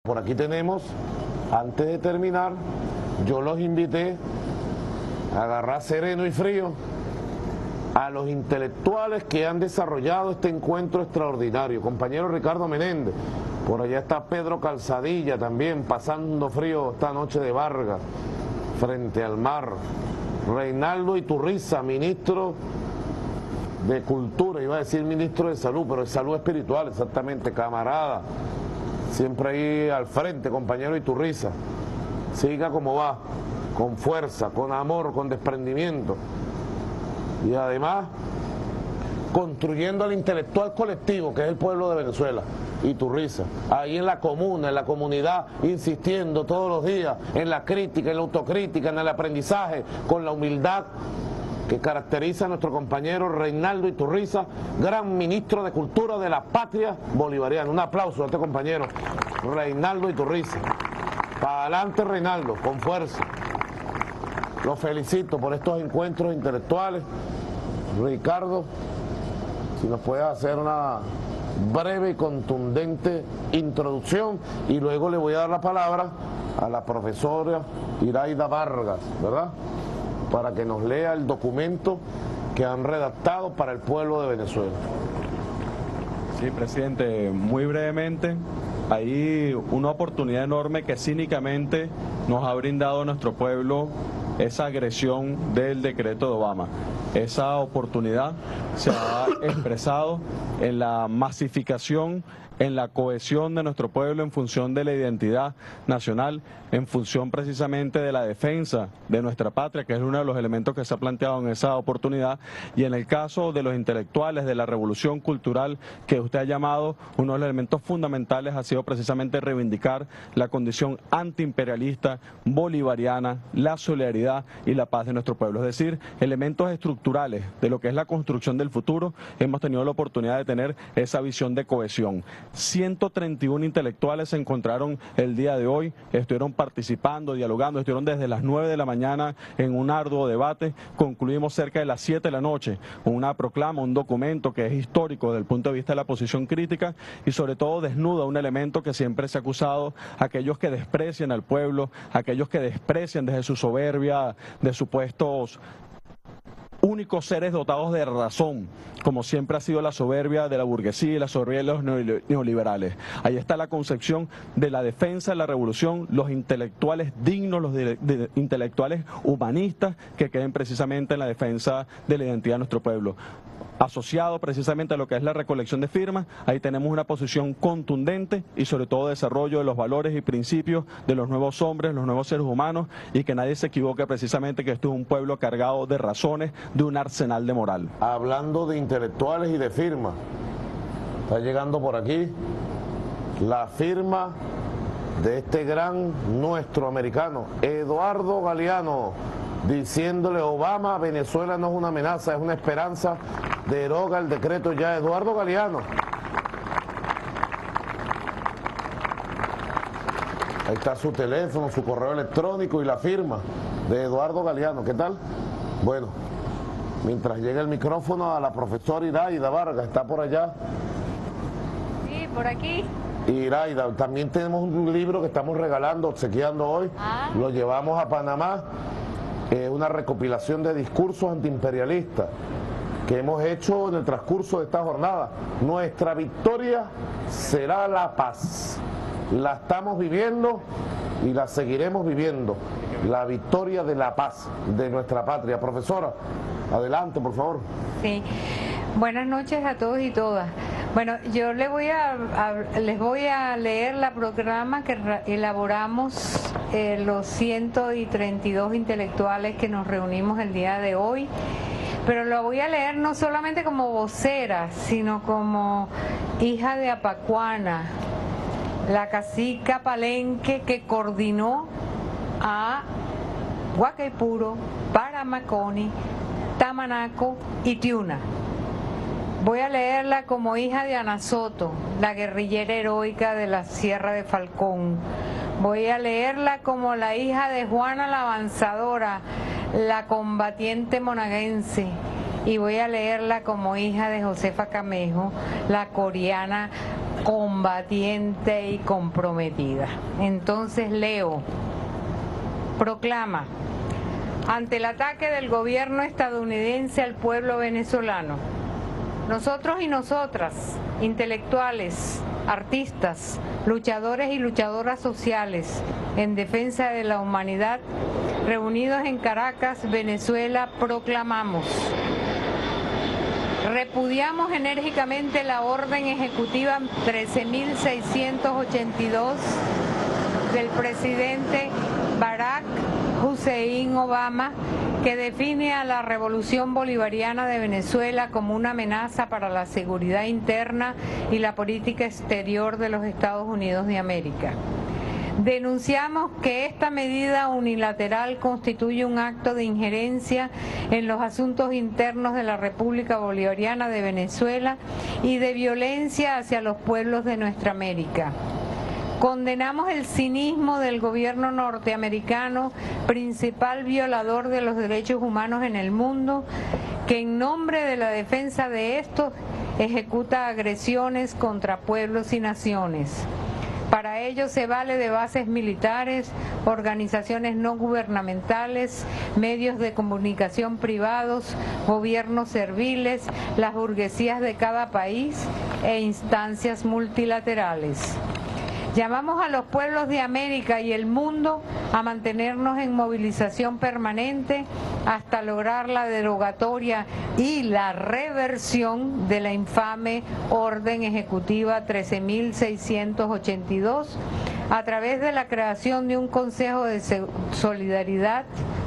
Por aquí tenemos, antes de terminar, yo los invité a agarrar sereno y frío a los intelectuales que han desarrollado este encuentro extraordinario. Compañero Ricardo Menéndez, por allá está Pedro Calzadilla también, pasando frío esta noche de Vargas, frente al mar. Reinaldo Iturriza, ministro de Cultura, iba a decir ministro de Salud, pero de Salud Espiritual, exactamente, camarada. Siempre ahí al frente, compañero Iturriza. Siga como va, con fuerza, con amor, con desprendimiento. Y además, construyendo al intelectual colectivo, que es el pueblo de Venezuela, Iturriza. Ahí en la comuna, en la comunidad, insistiendo todos los días en la crítica, en la autocrítica, en el aprendizaje, con la humildad que caracteriza a nuestro compañero Reinaldo Iturriza, gran ministro de Cultura de la patria bolivariana. Un aplauso a este compañero, Reinaldo Iturriza. Para adelante, Reinaldo, con fuerza. Lo felicito por estos encuentros intelectuales. Ricardo, si nos puedes hacer una breve y contundente introducción, y luego le voy a dar la palabra a la profesora Iraida Vargas, ¿verdad?, para que nos lea el documento que han redactado para el pueblo de Venezuela. Sí, presidente, muy brevemente, hay una oportunidad enorme que cínicamente nos ha brindado nuestro pueblo esa agresión del decreto de Obama. Esa oportunidad se ha expresado en la masificación, en la cohesión de nuestro pueblo en función de la identidad nacional, en función precisamente de la defensa de nuestra patria, que es uno de los elementos que se ha planteado en esa oportunidad, y en el caso de los intelectuales, de la revolución cultural que usted ha llamado, uno de los elementos fundamentales ha sido precisamente reivindicar la condición antiimperialista, bolivariana, la solidaridad y la paz de nuestro pueblo, es decir, elementos estructurales de lo que es la construcción del futuro. Hemos tenido la oportunidad de tener esa visión de cohesión. 131 intelectuales se encontraron el día de hoy, estuvieron participando, dialogando, estuvieron desde las 9 de la mañana en un arduo debate. Concluimos cerca de las 7 de la noche con una proclama, un documento que es histórico desde el punto de vista de la posición crítica y sobre todo desnuda un elemento que siempre se ha acusado: aquellos que desprecian al pueblo, aquellos que desprecian desde su soberbia de supuestos únicos seres dotados de razón, como siempre ha sido la soberbia de la burguesía y la soberbia de los neoliberales. Ahí está la concepción de la defensa de la revolución, los intelectuales dignos, los intelectuales humanistas que queden precisamente en la defensa de la identidad de nuestro pueblo. Asociado precisamente a lo que es la recolección de firmas, ahí tenemos una posición contundente y sobre todo desarrollo de los valores y principios de los nuevos hombres, los nuevos seres humanos, y que nadie se equivoque precisamente que esto es un pueblo cargado de razones, de un arsenal de moral. Hablando de intelectuales y de firmas, está llegando por aquí la firma de este gran nuestro americano, Eduardo Galeano, diciéndole: Obama, Venezuela no es una amenaza, es una esperanza, deroga el decreto ya. Eduardo Galeano. Ahí está su teléfono, su correo electrónico y la firma de Eduardo Galeano. ¿Qué tal? Bueno, mientras llega el micrófono a la profesora Iraida Vargas, ¿está por allá? Sí, por aquí. Iraida, también tenemos un libro que estamos regalando, obsequiando hoy, lo llevamos a Panamá, una recopilación de discursos antiimperialistas que hemos hecho en el transcurso de esta jornada. Nuestra victoria será la paz. La estamos viviendo y la seguiremos viviendo. La victoria de la paz de nuestra patria. Profesora, adelante, por favor. Sí. Buenas noches a todos y todas. Bueno, yo les voy a leer la programa que elaboramos los 132 intelectuales que nos reunimos el día de hoy, pero lo voy a leer no solamente como vocera, sino como hija de Apacuana, la cacica palenque que coordinó a Guacaipuro, Paramaconi, Tamanaco y Tiuna. Voy a leerla como hija de Ana Soto, la guerrillera heroica de la Sierra de Falcón. Voy a leerla como la hija de Juana la Avanzadora, la combatiente monaguense. Y voy a leerla como hija de Josefa Camejo, la coreana combatiente y comprometida. Entonces leo, proclama, ante el ataque del gobierno estadounidense al pueblo venezolano, nosotros y nosotras, intelectuales, artistas, luchadores y luchadoras sociales en defensa de la humanidad, reunidos en Caracas, Venezuela, proclamamos: repudiamos enérgicamente la orden ejecutiva 13.682 del presidente Barack Hussein Obama, que define a la Revolución Bolivariana de Venezuela como una amenaza para la seguridad interna y la política exterior de los Estados Unidos de América. Denunciamos que esta medida unilateral constituye un acto de injerencia en los asuntos internos de la República Bolivariana de Venezuela y de violencia hacia los pueblos de nuestra América. Condenamos el cinismo del gobierno norteamericano, principal violador de los derechos humanos en el mundo, que en nombre de la defensa de estos ejecuta agresiones contra pueblos y naciones. Para ello se vale de bases militares, organizaciones no gubernamentales, medios de comunicación privados, gobiernos serviles, las burguesías de cada país e instancias multilaterales. Llamamos a los pueblos de América y el mundo a mantenernos en movilización permanente hasta lograr la derogatoria y la reversión de la infame Orden Ejecutiva 13.682 a través de la creación de un Consejo de Solidaridad,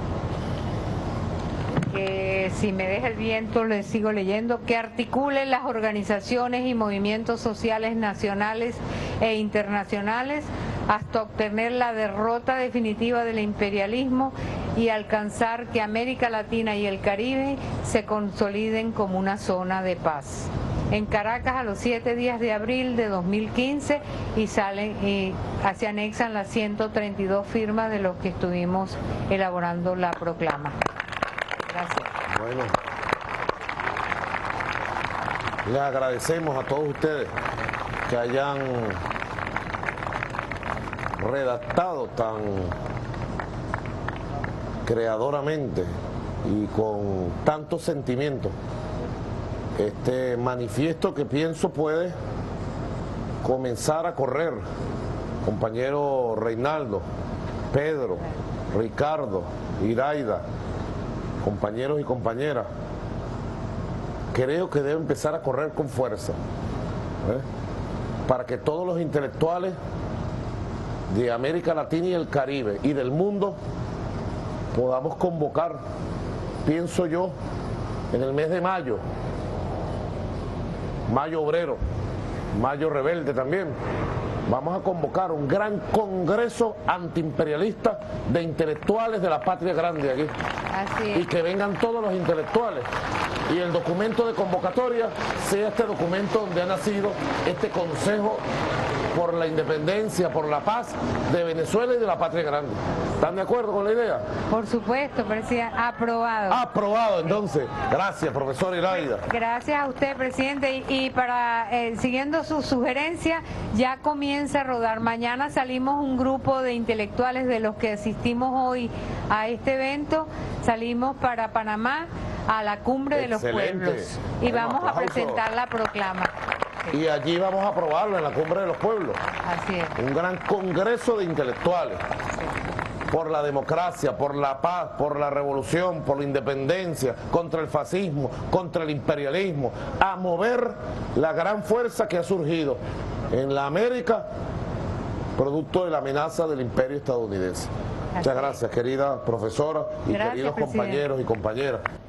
que si me deja el viento le sigo leyendo, que articule las organizaciones y movimientos sociales nacionales e internacionales hasta obtener la derrota definitiva del imperialismo y alcanzar que América Latina y el Caribe se consoliden como una zona de paz. En Caracas, a los 7 días de abril de 2015, y se anexan las 132 firmas de los que estuvimos elaborando la proclama. Gracias. Bueno, les agradecemos a todos ustedes que hayan redactado tan creadoramente y con tanto sentimiento este manifiesto que pienso puede comenzar a correr. Compañero Reinaldo, Pedro, Ricardo, Iraida, compañeros y compañeras, creo que debe empezar a correr con fuerza, para que todos los intelectuales de América Latina y el Caribe y del mundo podamos convocar, pienso yo, en el mes de mayo, mayo obrero, mayo rebelde también, vamos a convocar un gran congreso antiimperialista de intelectuales de la patria grande aquí. Así es. Y que vengan todos los intelectuales y el documento de convocatoria sea este documento donde ha nacido este Consejo por la Independencia, por la Paz de Venezuela y de la patria grande. ¿Están de acuerdo con la idea? Por supuesto, presidente, aprobado. Aprobado, entonces. Gracias, profesor Iraida. Gracias a usted, presidente. Y para siguiendo su sugerencia, ya comienza a rodar. Mañana salimos un grupo de intelectuales de los que asistimos hoy a este evento. Salimos para Panamá a la Cumbre de los Pueblos. Y vamos a presentar la proclama. Y allí vamos a aprobarlo en la Cumbre de los Pueblos. Así es. Un gran congreso de intelectuales. Por la democracia, por la paz, por la revolución, por la independencia, contra el fascismo, contra el imperialismo, a mover la gran fuerza que ha surgido en la América, producto de la amenaza del imperio estadounidense. Muchas gracias, querida profesora y queridos compañeros y compañeras.